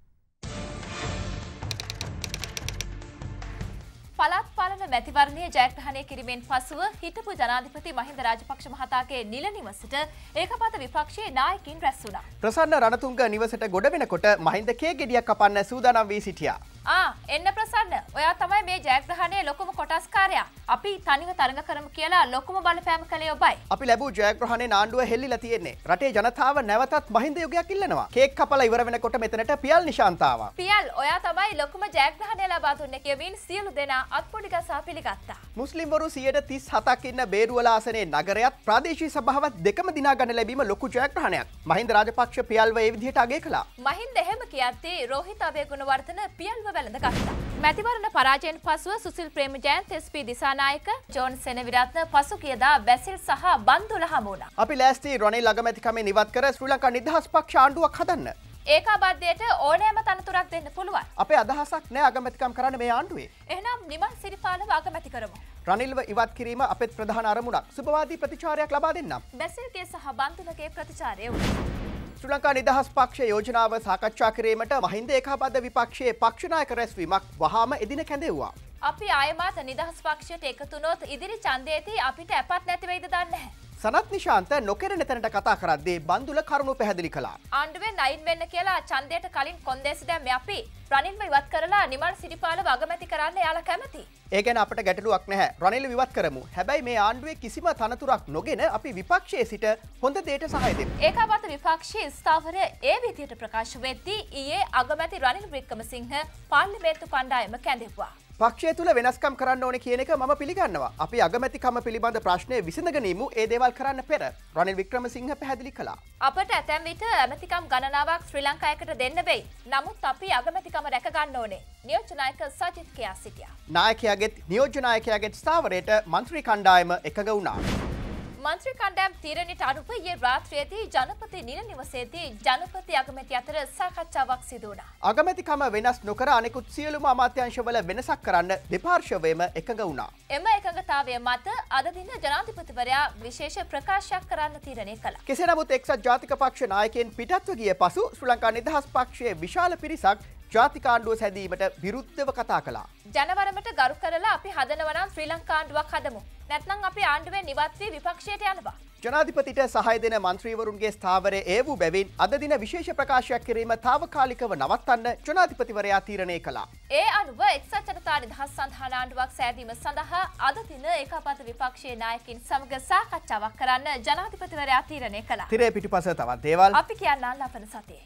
[SPEAKER 6] පළාත් පාලන මැතිවරණය ජයග්‍රහණය කිරීමෙන් පසුව හිටපු ජනාධිපති මහින්ද රාජපක්ෂ මහතාගේ නිල නිවසට ඒකපාත විපක්ෂයේ නායකින් රැස් වුණා.
[SPEAKER 7] ප්‍රසන්න රණතුංග නිවසට ගොඩ වෙනකොට මහින්ද කේ ගෙඩියක් කපන්න සූදානම් වී සිටියා.
[SPEAKER 6] එන්න ප්‍රසන්න. ඔයා තමයි මේ ජයග්‍රහණයේ ලොකුම කොටස්කාරයා. අපි තනිව තරඟ කරමු කියලා ලොකුම බලපෑම කළේ ඔබයි.
[SPEAKER 7] අපි ලැබූ ජයග්‍රහණයේ ආණ්ඩුව හෙල්ලිලා තියෙන්නේ. රටේ ජනතාව නැවතත් මහින්ද යුගයක් ඉල්ලනවා. කේක් කපලා ඉවර වෙනකොට මෙතනට පියල් නිශාන්ත ආවා.
[SPEAKER 6] පියල් ඔයා තමයි ලොකුම ජයග්‍රහණය ලබා දුන්නේ කියමින් සියලු දෙනා අත්පොඩි ගසා පිළිගත්තා.
[SPEAKER 7] මුස්ලිම්වරු 137ක් ඉන්න බේරුවල ආසනයේ නගරයත් ප්‍රාදේශීය සභාවත් දෙකම දිනා ගන්න ලැබීම ලොකු ජයග්‍රහණයක්. මහින්ද රාජපක්ෂ පියල්ව ඒ විදිහට අගය කළා.
[SPEAKER 6] මහින්ද එහෙම කියද්දී රෝහිත අබේගුණවර්ධන පියල්ව වැළඳ ගත්තා. මැතිවරණ පරාජයෙන් පසුව සුසිල් ප්‍රේමජයන්ත SP දිසානායක ජෝන් සෙනවිරත්න පසුගියදා බැසිල් සහ බන්දුල හමු වුණා.
[SPEAKER 7] අපි ලෑස්ති රොනිල් අගමැතිකමෙන් ඉවත් කර ශ්‍රී ලංකා නිදහස් පක්ෂ ආණ්ඩුවක් හදන්න.
[SPEAKER 6] ඒකාබද්ධයට ඕනෑම තනතුරක් දෙන්න පුළුවන්.
[SPEAKER 7] අපේ අදහසක් නෑ අගමැතිකම් කරන්න මේ ආණ්ඩුවේ.
[SPEAKER 6] එහෙනම් නිමල් සිරිපාලව අගමැති කරමු.
[SPEAKER 7] රනිල්ව ඉවත් කිරීම අපේ ප්‍රධාන අරමුණක්. සුබවාදී ප්‍රතිචාරයක් ලබා දෙන්නම්.
[SPEAKER 6] බැසිල්ගේ සහ බන්දුලගේ ප්‍රතිචාරය වුණා.
[SPEAKER 7] ශ්‍රී ලංකා නිදහස් පක්ෂ යෝජනාව සාකච්ඡා කිරීමට මහින්ද ඒකාබද්ධ විපක්ෂයේ පක්ෂ නායක රැස්වීමක් වහාම එදින කැඳෙව්වා.
[SPEAKER 6] අපි ආයමත් නිදහස් පක්ෂයට එකතු වුණොත් ඉදිරි ඡන්දයේදී අපිට අපත් නැති වෙයිද දන්නේ නැහැ.
[SPEAKER 7] සනත් නිශාන්ත නොකරන තැනට කතා කරද්දී බන්දුල කරුණු පැහැදිලි කළා.
[SPEAKER 6] ආණ්ඩුවෙන් අයින් වෙන්න කියලා ඡන්දයට කලින් කොන්දේසි දැම්මේ අපි. රනිල්ව ඉවත් කරලා නිමල් සිරිපාලව අගමැති කරන්න යාලා කැමති.
[SPEAKER 7] ඒ ගැන අපට ගැටලුවක් නැහැ. රනිල්ව ඉවත් කරමු. හැබැයි මේ ආණ්ඩුවේ කිසිම තනතුරක් නොගෙන අපි විපක්ෂයේ සිට හොඳ දෙයට සහාය දෙමු.
[SPEAKER 6] ඒකාබද්ධ විපක්ෂයේ ස්ථාවරය ඒ විදිහට ප්‍රකාශ වෙද්දී ඊයේ අගමැති රනිල් වික්‍රමසිංහ පාර්ලිමේන්තු කණ්ඩායම කැඳෙව්වා.
[SPEAKER 7] පක්ෂය තුල වෙනස්කම් කරන්න ඕනේ කියන එක මම පිළිගන්නවා. අපි අගමැතිකම පිළිබඳ ප්‍රශ්නය විසඳගෙන ඉමු. ඒ දේවල් කරන්න පෙර රනිල් වික්‍රමසිංහ පැහැදිලි කළා.
[SPEAKER 6] අපට ඇතැම් විට ඇමතිකම් ගණනාවක් ශ්‍රී ලංකාවකට දෙන්න වෙයි. නමුත් අපි අගමැතිකම රැක ගන්න ඕනේ. නියෝජ්‍ය නායක සජිත් කියා සිටියා.
[SPEAKER 7] නායකයාගෙත් නියෝජ්‍ය නායකයාගෙත් ස්ථාවරයට මන්ත්‍රී කණ්ඩායම එකඟ වුණා.
[SPEAKER 6] මන්ත්‍රී කණ්ඩායම් තීරණයට අනුව ඊයේ රාත්‍රියේදී ජනපති නිල නිවසේදී ජනපති අගමැති අතර සාකච්ඡාවක් සිදු වුණා.
[SPEAKER 7] අගමැතිකම වෙනස් නොකර අනෙකුත් සියලුම අමාත්‍යාංශවල වෙනසක් කරන්න දෙපාර්ශ්වයම එකඟ වුණා.
[SPEAKER 6] එම එකඟතාවය මත අද දින ජනාධිපතිවරයා විශේෂ ප්‍රකාශයක් කරන්න තීරණය කළා.
[SPEAKER 7] කෙසේ නමුත් එක්සත් ජාතික පක්ෂ නායකයන් පිටත්ව ගිය පසු ශ්‍රී ලංකා නිදහස් පක්ෂයේ විශාල පිරිසක් ජාතික ආණ්ඩුව සැදීමට විරුද්ධව කතා කළා.
[SPEAKER 6] ජනවරමට ගරු කරලා අපි හදනවා නම් ශ්‍රී ලංකා ආණ්ඩුවක් හදමු. නැත්නම් අපි ආණ්ඩුවෙන් ඉවත් වී විපක්ෂයට යනවා.
[SPEAKER 7] ජනාධිපතිට සහාය දෙන මන්ත්‍රීවරුන්ගේ ස්ථාවරය ඒ වූ බැවින් අද දින විශේෂ ප්‍රකාශයක් කිරීම తాවකාලිකව නවත්තන්න ජනාධිපතිවරයා තීරණය කළා.
[SPEAKER 6] ඒ අනුව එක්සත් ජනතා නිදහස් සන්ධාන ආණ්ඩුවක් සෑදීම සඳහා අද දින ඒකාබද්ධ විපක්ෂයේ නායකින් සමග සාකච්ඡාවක් කරන්න ජනාධිපතිවරයා තීරණය කළා.
[SPEAKER 7] තිරේ පිටුපස තවත් දේවල්
[SPEAKER 6] අපි කියන්න ලබන සතියේ.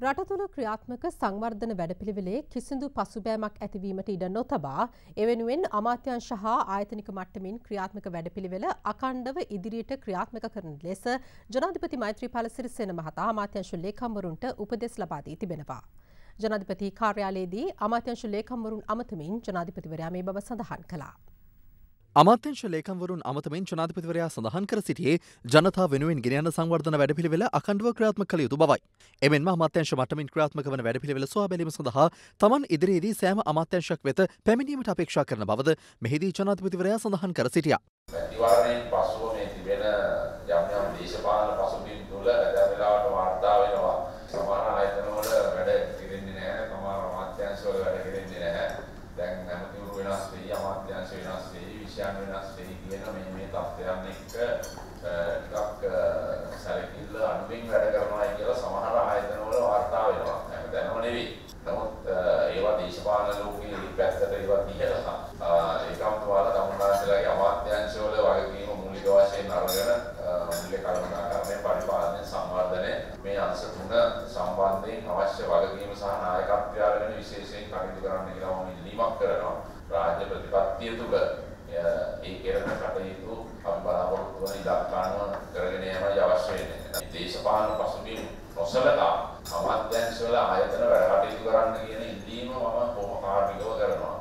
[SPEAKER 3] රට තුළ ක්‍රියාත්මක සංවර්ධන වැඩපිළිවෙලේ කිසිදු පසුබෑමක් ඇතිවීමට ඉඩ නොතබා එවෙනුවෙන් අමාත්‍යාංශ හා ආයතනික මට්ටමින් ක්‍රියාත්මක වැඩපිළිවෙල අඛණ්ඩව ඉදිරියට ක්‍රියාත්මක කරන ලෙස ජනාධිපති මෛත්‍රීපාල සිරිසේන මහතා අමාත්‍යාංශ ලේකම්වරුන්ට උපදෙස් ලබා දී තිබෙනවා. ජනාධිපති කාර්යාලයේදී අමාත්‍යාංශ ලේකම්වරුන් අමතමින් ජනාධිපතිවරයා මේ බව සඳහන් කළා.
[SPEAKER 8] අමාත්‍යංශ ලේකම්වරුන් අමතමින් ජනාධිපතිවරයා සඳහන් කර සිටියේ ජනතාව වෙනුවෙන් ගෙන යන සංවර්ධන වැඩපිළිවෙල අඛණ්ඩව ක්‍රියාත්මක කළ යුතු බවයි. එමෙන්ම අමාත්‍යංශ මට්ටමින් ක්‍රියාත්මක වන වැඩපිළිවෙල සොයා බැලීම සඳහා තමන් ඉදිරියේදී සෑම අමාත්‍යංශයක් වෙත පැමිණීමට අපේක්ෂා කරන බවද මෙහිදී ජනාධිපතිවරයා සඳහන් කර සිටියා.
[SPEAKER 9] මැතිවරණයෙන් පසුව මේ තිබෙන යම් දේශපාලන පසුබිම් තුළ දැන් වෙලාවට වාර්තා වෙනවා. සමහර ආයතනවල වැඩ කෙරෙන්නේ නැහැ. සමහර අමාත්‍යංශවල වැඩ කෙරෙන්නේ නැහැ. දැන් ඇමතිවරු වෙනස් වෙයි, අමාත්‍යංශ වෙනස් වෙයි, විෂයන් වෙනස් වෙයි කියන මේ තත්ත්වයන් එක්ක ටිකක් සැලකිල්ල අනුමින් වැඩ කරනවා කියලා සමහර ආයතනවල වාර්තා වෙනවා. හැමදැනම නෙවෙයි. නමුත් ඒවා දේශපාලන ලෝකයේ පැත්තට ඒවා තියලා ඒකම්තුමාලා තමුන්නාන්සේලාගේ අමාත්‍යංශවල වගකීම මූලික වශයෙන් අරගෙන මූලික කළමනාකරණය, පරිපාලනය, සංවර්ධනය මේ අංශ තුන සම්බන්ධයෙන් අවශ්‍ය වගකීම සහ නායකත්වය අරගෙන විශේෂයෙන් කටයුතු කරන්න කියලා මම ඉල්ලීමක් කරනවා. රාජ්‍ය ප්‍රතිපත්තිය තුළ ඒ කෙරෙන කටයුතු අපි බලාපොරොත්තු වන ඉලක්කයන් කරගෙන යෑමයි අවශ්‍ය වෙන්නේ. දේශපාලන පසුබිම් නොසලකා අමාත්‍යාංශවල ආයතන වැඩ කටයුතු කරන්න කියන ඉල්ලීම මම කොහොම කාර්මිකව කරනවා.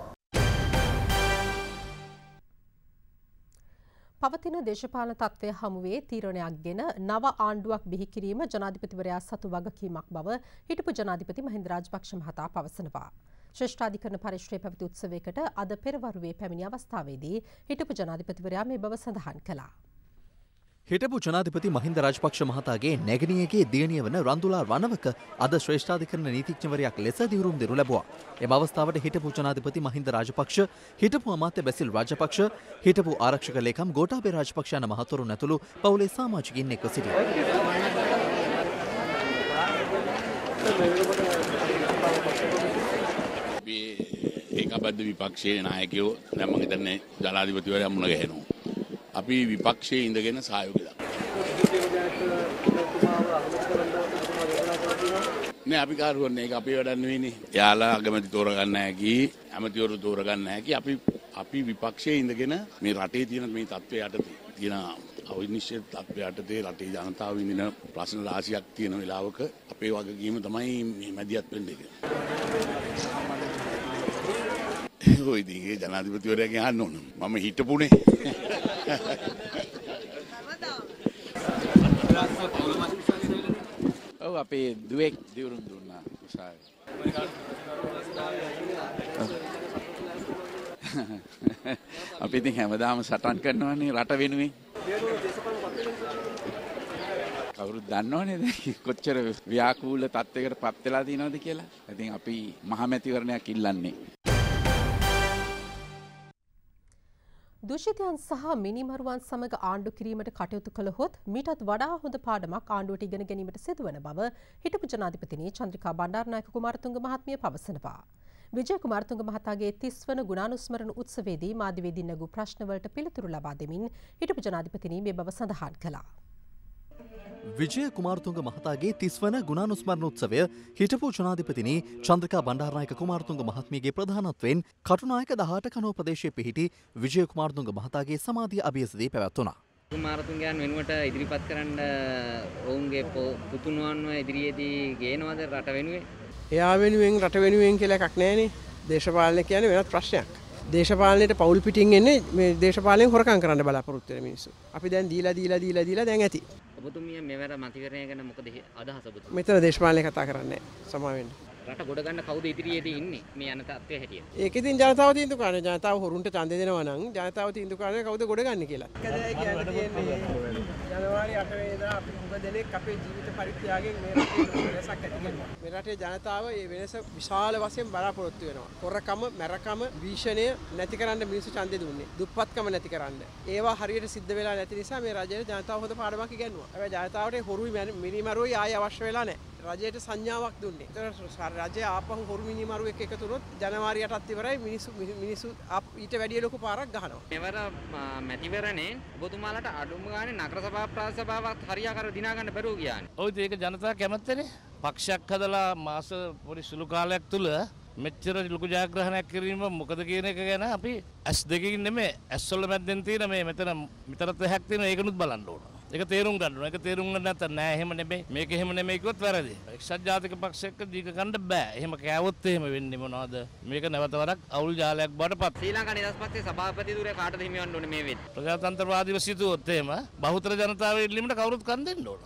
[SPEAKER 3] පවතින දේශපාලන තත්ත්වය හමුවේ තීරණයක් ගෙන නව ආණ්ඩුවක් බිහි කිරීම ජනාධිපතිවරයා සතු වගකීමක් බව හිටපු ජනාධිපති මහින්ද රාජපක්ෂ මහතා පවසනවා. ශ්‍රේෂ්ඨාධිකරණ පරිශ්‍රයේ පැවති උත්සවයකට අද පෙරවරුවේ පැමිණි අවස්ථාවේදී හිටපු ජනාධිපතිවරයා මේ බව සඳහන් කළා.
[SPEAKER 8] හිටපු ජනාධිපති මහින්ද රාජපක්ෂ මහතාගේ නැගණියගේ දියණිය වන රන්දුලා රණවක අද ශ්‍රේෂ්ඨාධිකරණ නීතිඥවරයෙක් ලෙස දිවුරුම් දෙනු ලැබුවා. එම අවස්ථාවට හිටපු ජනාධිපති මහින්ද රාජපක්ෂ, හිටපු අමාත්‍ය බැසිල් රාජපක්ෂ, හිටපු ආරක්ෂක ලේකම් ගෝඨාභය රාජපක්ෂ යන මහතුරුන් ඇතුළු පවුලේ සමාජිකින් එක්ව සිටියා.
[SPEAKER 11] ඒකාබද්ධ විපක්ෂයේ නායකයෝ දැන් මම හිතන්නේ ජනාධිපතිවරයා මුණ ගැහෙනවා. අපි විපක්ෂයේ ඉඳගෙන සහයෝගය නේ අපි කාරුවන්නේ ඒක අපේ වැඩක් නෙවෙයිනේ. යාලා අගමැති තෝරගන්න හැකි, ඇමතිවරු තෝරගන්න හැකි අපි විපක්ෂයේ ඉඳගෙන මේ රටේ තියෙන මේ තත්ත්වය යටතේ තියෙන අවිනිශ්චිත තත්ත්වය යටතේ රටේ ජනතාව විඳින ප්‍රශ්න රාශියක් තියෙන වෙලාවක අපේ වගකීම තමයි මේ මැදිහත් වෙන්නේ කියලා. ඔය ඉතින් ඒ ජනාධිපතිවරයාගෙන් අහන්න ඕන. මම හිටපුනේ.
[SPEAKER 15] ඔව් අපේ දුවෙක් දිවුරුම් දුන්නා උසාවියේ. අපි ඉතින් හැමදාම සටන් කරනවානේ රට වෙනුවෙන්. කවුරුත් දන්නවනේ දැන් කොච්චර ව්‍යාකූල තත්යකට පත් වෙලා තියෙනවද කියලා. ඉතින් අපි මහමැතිවරණයක් ඉල්ලන්නේ.
[SPEAKER 3] දූෂිතයන් සහ මිනිමරුවන් සමග ආණ්ඩු කිරීමට කටයුතු කළහොත් මීටත් වඩා හොඳ පාඩමක් ආණ්ඩුවට ඉගෙන ගැනීමට සිදුවන බව හිටපු ජනාධිපතිනි චන්ද්‍රිකා බණ්ඩාරනායක කුමාරතුංග මහත්මිය පවසනවා. විජය කුමාරතුංග මහතාගේ 30 වන ගුණානුස්මරණ උත්සවයේදී මාධ්‍යවේදීන් නැගූ ප්‍රශ්නවලට පිළිතුරු ලබා දෙමින් හිටපු ජනාධිපතිනි මේ බව සඳහන් කළා.
[SPEAKER 8] විජය කුමාරතුංග මහතාගේ 30 වන ගුණානුස්මරණ උත්සවය හිටපු ජනාධිපතිනි චන්ද්‍රිකා බණ්ඩාරනායක කුමාරතුංග මහත්මියගේ ප්‍රධානත්වයෙන් කටුනායක 18 කනුව ප්‍රදේශයේ පිහිටි විජය කුමාරතුංග මහතාගේ සමාධිය අභියසදී පැවැත්වුණා.
[SPEAKER 13] කුමාරතුංගයන් වෙනුවට ඉදිරිපත් කරන්න ඔවුන්ගේ පුතුණුවන්ව ඉදිරියේදී ගේනවද රට වෙනුවෙන්?
[SPEAKER 19] එයා වෙනුවෙන් රට වෙනුවෙන් කියලා එකක් නැහැනේ. දේශපාලනය කියන්නේ වෙනත් ප්‍රශ්නයක්. දේශපාලනයට පෞල් පිටින් එන්නේ මේ දේශපාලනයෙන් හොරකම් කරන්න බලාපොරොත්තු වෙන මිනිස්සු. අපි දැන් දීලා දැන් ඇති.
[SPEAKER 13] ඔබතුමිය මෙවර මතිවරණය ගැන මොකද අදහස ඔබතුමිය?
[SPEAKER 19] මෙතන දේශපාලනය කතා කරන්නේ නැහැ. සමා වෙන්න.
[SPEAKER 13] රට ගොඩ ගන්න කවුද ඉදිරියේදී ඉන්නේ මේ යන තත්ත්වය හැටියට?
[SPEAKER 19] ඒක ඉතින් ජනතාව තීන්දුව කරන්නේ. ජනතාව හොරුන්ට ඡන්දය දෙනවා නම් ජනතාව තීන්දුව කරන්නේ කවුද ගොඩ ගන්න කියලා. ජනවාරි 8 වෙනිදා අපි උඹ දෙනෙක් අපේ ජීවිත පරිත්‍යාගයෙන් මේ රටේ වෙනසක් ඇති කරනවා. මේ රටේ ජනතාව මේ වෙනස විශාල වශයෙන් බලාපොරොත්තු වෙනවා. හොරකම, මැරකම, භීෂණය නැති කරන්න මිනිස්සු ඡන්දය දුන්නේ. දුප්පත්කම නැති කරන්න. ඒවා හරියට සිද්ධ වෙලා නැති නිසා මේ රජයේ ජනතාව හොඳ පාඩමක් ඉගෙනුවා. හැබැයි ජනතාවට හොරුයි මිනිමරුයි ආය අවශ්‍ය වෙලා නැහැ. රජයට සංඥාවක් දුන්නේ. ඒතර රජය ආපහු හොරු මිනිමරුවෙක් එකතු වුණොත් ජනවාරි 8ත් ඉවරයි මිනිස්සු ඊට වැඩිය ලොකු පාරක් ගහනවා.
[SPEAKER 13] මෙවර මැතිවරණේ ඔබතුමාලට අඩුම ගානේ නගර සභා ප්‍රාදේශ සභාවක් හරියාකාරව දිනා ගන්න බැරුව ගියානේ.
[SPEAKER 16] ඔය ඒක ජනතාව කැමැත්තනේ. පක්ෂයක් හදලා මාස පොඩි සුළු කාලයක් තුල මෙච්චර ලොකු ජයග්‍රහණයක් කිරීම මොකද කියන එක ගැන අපි S2කින් නෙමෙයි S වල මැද්දෙන් තියෙන මේ මෙතනත් හැක් තියෙන ඒකනුත් බලන්න ඕන. ඒක තේරුම් ගන්න ඕන. ඒක තේරුම් ගන්න නැත්නම් නෑ එහෙම නෙමෙයි. මේක එහෙම නෙමෙයි කිව්වොත් වැරදි. එක්සත් ජාතික පක්ෂයක දීක ගන්න බෑ. එහෙම කෑවොත් එහෙම වෙන්නේ මොනවද? මේක නැවත වරක් අවුල් ජාලයක් බවට පත්.
[SPEAKER 13] ශ්‍රී ලංකා නිදහස් පක්ෂයේ සභාපති ධුරය කාටද හිමිවන්න ඕනේ මේ වෙද්දී?
[SPEAKER 16] ප්‍රජාතන්ත්‍රවාදීව සිටුවොත් එහෙම බහුතර ජනතාවගේ ඉල්ලීමට කවුරුත් කන් දෙන්න ඕන.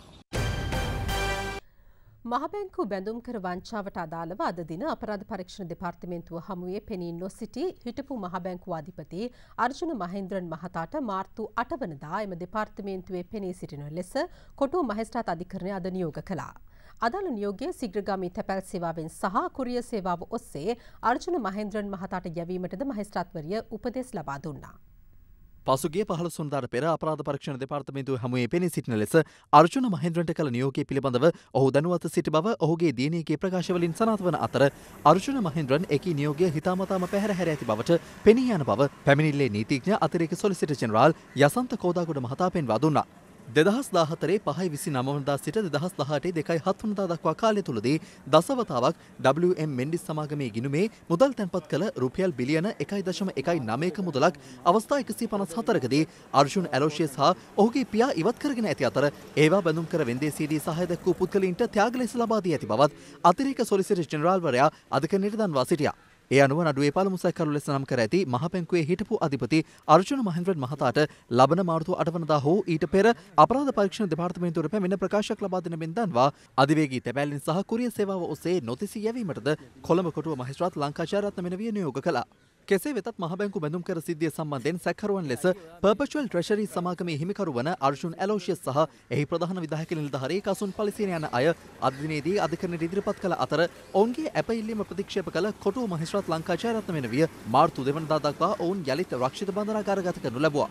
[SPEAKER 3] මහබැංකු බැඳුම් කර වංචාවට අදාළව අද දින අපරාධ පරීක්ෂණ දෙපාර්තමේන්තුව හමුවේ පෙනී නොසිටි හිටපු මහබැංකු අධිපති අර්ජුන මහේන්ද්‍රන් මහතාට මාර්තු 8 වනදා එම දෙපාර්තමේන්තුවේ පෙනී සිටින ලෙස කොටුව මහේස්ත්‍රාත් අධිකරණය අද නියෝග කළා. අදාළ නියෝගය ශීඝ්‍රගාමී තැපැල් සේවාවෙන් සහ කුරිය සේවාව ඔස්සේ අර්ජුන මහේන්ද්‍රන් මහතාට යැවීමටද මහේස්ත්‍රාත්වරිය උපදෙස් ලබා දුන්නා.
[SPEAKER 8] පසුගිය 15 වනදාට පෙර අපරාධ පරීක්ෂණ දෙපාර්තමේන්තුව හමුවේ පෙනී සිටින ලෙස අර්ජුන මහේන්ද්‍රන්ට කළ නියෝගය පිළිබඳව ඔහු දැනුවත් සිටි බව ඔහුගේ දියණියගේ ප්‍රකාශවලින් සනාථ වන අතර අර්ජුන මහේන්ද්‍රන් එකී නියෝගය හිතාමතාම පැහැර ඇති බවට පෙනී යන බව පැමිණිල්ලේ නීතිඥ අතිරේක සොලිසිටර් ජෙනරාල් යසන්ත කෝදාගොඩ මහතා පෙන්වා දුන්නා. 2014 5/29 වනදා සිට 2018 2/7 වනදා දක්වා කාලය තුලදී දසවතාවක් WM මෙන්ඩිස් සමාගමේ ගිණුමේ මුදල් තැන්පත් කළ රුපියල් බිලියන 1.19ක මුදලක් අවස්ථා 154කදී අර්ජුන් ඇලෝෂියස් හා ඔහුගේ පියා ඉවත් කරගෙන ඇති අතර ඒවා බැඳුම් කර වෙන්දේසියේදී සහාය දැක්වූ පුද්ගලයින්ට ත්‍යාග ලෙස ලබා දී ඇති බවත් අතිරේක සොලිසිටර් ජෙනරාල්වරයා අධිකරණයට දන්වා සිටියා. ඒ අනුව නඩුවේ පළමු සැකකරු ලෙස නම් කර ඇති මහබැංකුවේ හිටපු අධිපති අර්ජුන මහේන්ද්‍රන් මහතාට ලබන මාර්තු 8 වනදා හෝ ඊට පෙර අපරාධ පරීක්ෂණ දෙපාර්තමේන්තුවට පැමිණ ප්‍රකාශයක් ලබා දෙන මෙන් දන්වා අධිවේගී තැපැල්ලෙන් සහ කුරිය සේවාව ඔස්සේ නොතිසී යැවීමටද කොළඹ කොටුව මහේස්ත්‍රාත් ලංකාචාර්යරත්න මෙනවිය නියෝග කළා. කෙසේ වෙතත් මහබැංකු බැඳුම් කර සිද්ධිය සම්බන්ධයෙන් සැකකරුවන් ලෙස පර්පචුවල් ට්‍රෙෂරි සමාගමේ හිමිකරු වන අර්ජුන් ඇලෝෂියස් සහ එහි ප්‍රධාන විධායක නිලධාරී කසුන් පලිසේන යන අය අද දිනේදී අධිකරණයට ඉදිරිපත් කළ අතර ඔවුන්ගේ ඇපඉල්ලීම ප්‍රතික්ෂේප කළ කොටුව මහේස්ත්‍රාත් ලංකාචාර්යරත්න මෙනවිය මාර්තු 2 වනදා දක්වා ඔවුන් යළිත් රක්ෂිත බන්ධනාගාරගත කරනු ලැබුවා.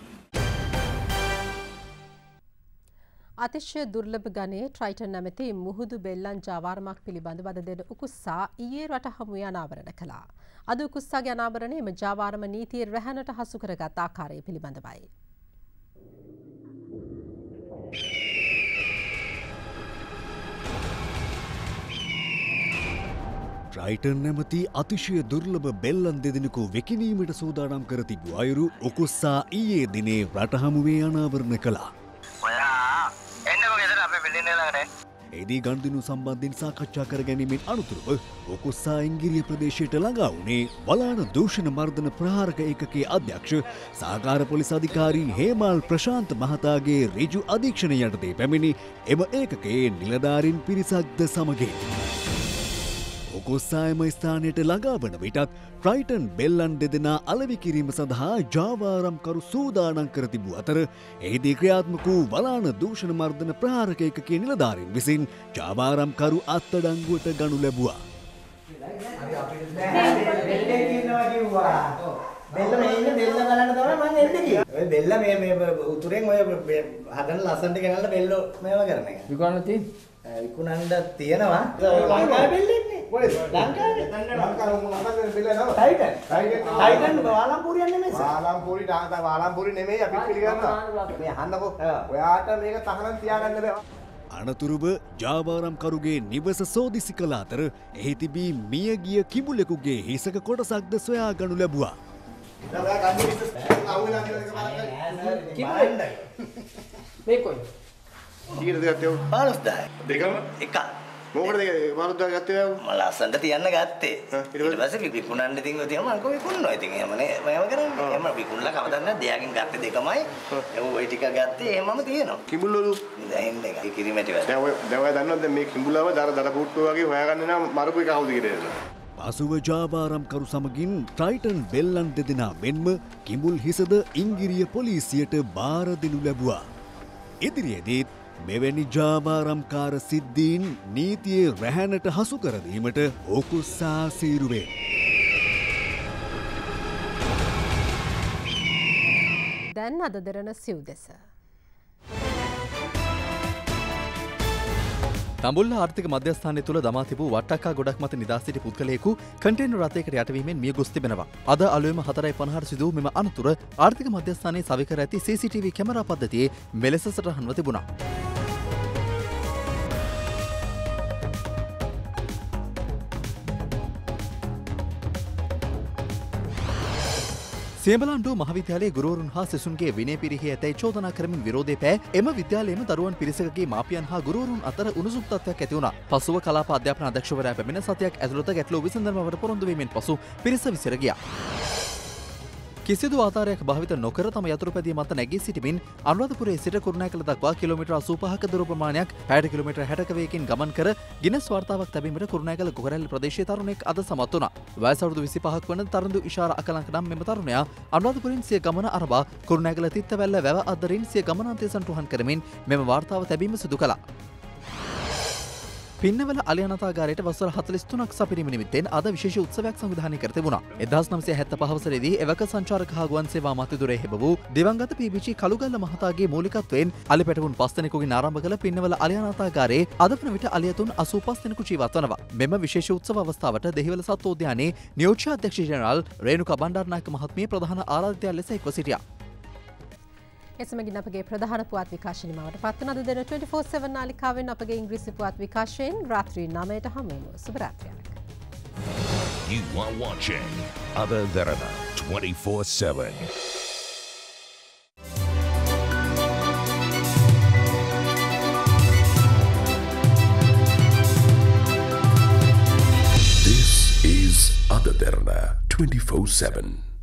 [SPEAKER 3] අතිශය දුර්ලභ ගණයේ ට්‍රයිටන් නැමැති මුහුදු බෙල්ලන් ජාවාරමක් පිළිබඳව අද දෙන උකුස්සා ඊයේ රට හමුවේ අනාවරණ කළා. අද උකුස්සාගේ අනාවරණය එම ජාවාරම නීතියේ රැහැනට හසු කරගත් ආකාරය පිළිබඳවයි.
[SPEAKER 5] ට්‍රයිටන් නැමති අතිශය දුර්ලභ බෙල්ලන් දෙදෙනෙකු වෙකිනීමට සූදානම් කර තිබූ අයුරු උකුස්සා ඊයේ දිනේ රට හමුවේ අනාවරණ කළා. එදී ගණදිනු සම්බන්ධයෙන් සාකච්ඡා කර ගැනීමෙන් අනතුරුව උකුස්සා ඉංගිරිය ප්‍රදේශයට ළඟා වුණේ වලාන දූෂණ මර්දන ප්‍රහාරක ඒකකයේ අධ්‍යක්ෂ සහකාර පොලිස් අධිකාරී හේමල් ප්‍රශාන්ත මහතාගේ ඍජු අධීක්ෂණය යටතේ පැමිණි එම ඒකකයේ නිලධාරීන් පිරිසක්ද සමගින් උකුස්සා එම ස්ථානයට ළඟා වන විටත් ට්‍රයිටන් බෙල්ලන් දෙදෙනා අලෙවි කිරීම සඳහා ජාවාරම්කරු සූදානම් කර තිබූ අතර එහිදී ක්‍රියාත්මක වූ වලාන දූෂණ මර්දන ප්‍රහාරක ඒකකයේ නිලධාරීන් විසින් ජාවාරම්කරු අත්අඩංගුවට ගනු ලැබුවා.
[SPEAKER 10] බෙල්ල මේ ඉන්නේ බෙල්ල බලන්න තමයි මම එන්නේ කිව්වා. ඔය බෙල්ල මේ උතුරෙන් ඔය හදන ලස්සනට ගෙනල්ලා බෙල්ල මේව කරන එක. විකුණන්න තියෙන්නේ? විකුණන්න තියෙනවා. ලංකාවේ බෙල්ලෙන්නේ. කොහෙද? ලංකාවේ. ලංකාවේ මොනවද බෙල්ල නම? ටයිටන් වාලම්පූරියක් නෙමෙයි. වාලම්පූරි නෙමෙයි අපි පිළිගන්නවා. මේ අහන්නකෝ. ඔයාට මේක තහනම් තියාගන්න බෑ.
[SPEAKER 5] අනතුරුව ජාවාරම්කරුගේ නිවස සෝදිසි කළ අතර එහි තිබී මියගිය කිඹුලෙකුගේ හිසක කොටසක්ද සොයා ගනු ලැබුවා.
[SPEAKER 10] මේ කොයි?
[SPEAKER 23] කීයද ගත්තේ? 15000. දෙකම එක. මොකටද 15000 ගත්තේ? මම ලස්සනට තියන්න ගත්තේ. ඊට පස්සේ විකුණන්න ඉතින් ඔය තියම මම විකුණනවා. ඉතින් එහෙමනේ මම කරන්නේ. එහෙම විකුණලා කවදාවත් නෑ. දෙයාගෙන් ගත්තේ දෙකමයි. ඒ ওই ටික ගත්තේ එහෙමම තියෙනවා. කිඹුල්වලු දැන් එක කිරිමැටි වල. දැන් ඔය දන්නවද මේ කිඹුලව දර පුට්ටුව වගේ හොයාගන්න නම් මරපු එක කවුද කියලා?
[SPEAKER 5] පසුව ජාවාරම්කරු සමගින් ට්‍රයිටන් බෙල්ලන් දෙදෙනා මෙන්ම කිඹුල් හිසද ඉංගිරිය පොලිසියට බාර දෙනු ලැබුවා. ඉදිරියේදීත් මෙවැනි ජාවාරම්කාර සිද්ධීන් නීතියේ රැහැනට හසු කරදීමට උකුස්සා සීරුවේ.
[SPEAKER 3] දැන් අද දෙරණ සිව් දෙස.
[SPEAKER 8] රඹුල්ල ආර්ථික මධ්‍යස්ථානය තුළ දමා තිබූ වට්ටක්කා ගොඩක් මත නිදා සිටි පුද්ගලයෙකු කන්ටේනර් රථයකට යටවීමෙන් මිය ගොස් තිබෙනවා. අද අලුයම 4:50ට සිදු වූ මෙම අනතුර ආර්ථික මධ්‍යස්ථානයේ සවිකර ඇති CCTV කැමරා පද්ධතියේ මෙලෙස සටහන්ව තිබුණා. සියඹලාන්ඩුව මහවිද්‍යාලයේ ගුරුවරුන් හා සිසුන්ගේ විනය පිරිහී ඇතැයි චෝදනා කරමින් විරෝධය පෑ එම විද්‍යාලයේම දරුවන් පිරිසකගේ මාපියන් හා ගුරුවරුන් අතර උණුසුම් තත්ත්වයක් ඇති වුණා. පසුව කලාප අධ්‍යාපන අධ්‍යක්ෂවරයා පැමිණ සතියක් ඇතුළත ගැටලුව විසඳනවට පොරොන්දු වීමෙන් පසු පිරිස විසිර ගියා. කිසිදු ආධාරයක් භාවිත නොකර තම යතුරුපැදිය මත නැගී සිටිමින් අනුරාධපුරයේ සිට කුරුණෑකල දක්වා කිලෝමීටර් 85ක දුර ප්‍රමාණයක් පැයට කිලෝමීටර් 60ක වේගකින් ගමන් කර ගිනස් වාර්තාවක් තැබීමට කුරුණෑකල කොකරැල්ල ප්‍රදේශයේ තරුණයෙක් අද සමත් වුණා. වයස අවුරුදු 25ක් වන තරඳු ඉෂාරා අකලංක නම් මෙම තරුණයා අනුරාධපුරයෙන් සිය ගමන අරඹා කුරුණෑකල තිත්තවැල්ල වැව අතරින් සිය ගමනාන්තය සටහන් කරමින් මෙම වාර්තාව තැබීම සිදු කළා. පින්නවල අලියනතාගාරයට වසර 43ක් සපිරීම නිමිත්තෙන් අද විශේෂ උත්සවයක් සංවිධානය කර තිබුණා. 1975 වසරේදී එවක සංචාරක හා ගුවන් සේවා මතිදුරේ හෙබ වූ දිවංගත පීබීචී කළුගල්ල මහතාගේ මූලිකත්වයෙන් අලි පැටවුන් 5 දෙනෙකුගෙන් ආරම්භ කළ පින්නවල අලියනතාගාරයේ අද වන විට අලියතුන් 85 දෙනෙකු ජීවත් වනවා. මෙම විශේෂ උත්සව අවස්ථාවට දෙහිවල සත්වෝද්‍යානයේ නියෝජ්‍ය අධ්‍යක්ෂ ජෙනරාල් රේණුකා බණ්ඩාරනායක මහත්මිය ප්‍රධාන ආරාධිතයා ලෙස එක්ව සිටියා.
[SPEAKER 3] එසමගින් අපගේ ප්‍රධාන පුවත් විකාශය නිමවට පත්වන අද දින 24/7 නාලිකාවෙන් අපගේ ඉංග්‍රීසි පුවත් විකාශයෙන් රාත්‍රී 9ට හමුවෙමු. සුබ රාත්‍රියක්.
[SPEAKER 2] You are watching Ada Derana 24/7. This is Ada Derana 24/7.